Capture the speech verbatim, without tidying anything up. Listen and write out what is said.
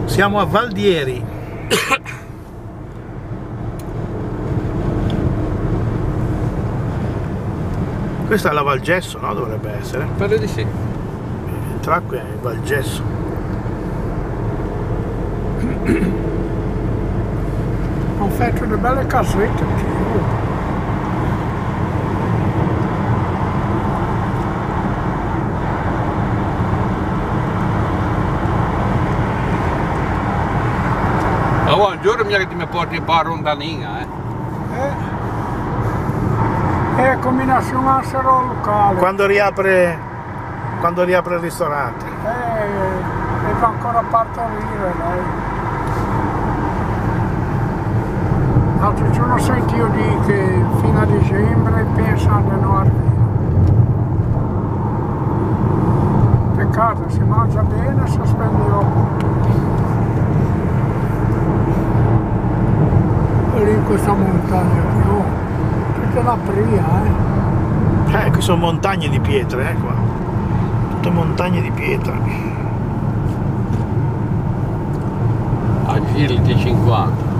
Siamo a Valdieri. Questa è la Valgesso, no? Dovrebbe essere. Pare di sì. Il tracco è Valgesso. Hanno fatto delle belle casette. Oh, un giorno mi che mi porti un po' a Rondanina, eh. Eh, è combinazione locale. Quando riapre, quando riapre il ristorante. Eh, deve ancora partorire lei. L'altro giorno sentivo dire che fino a dicembre pensano di non arrivare. Peccato, si mangia bene e si spende poco. Lì in questa montagna qui, oh, tutta la pria, eh. Eh, qui sono montagne di pietre, eh, qua. Tutte montagne di pietra. A giri di cinquanta.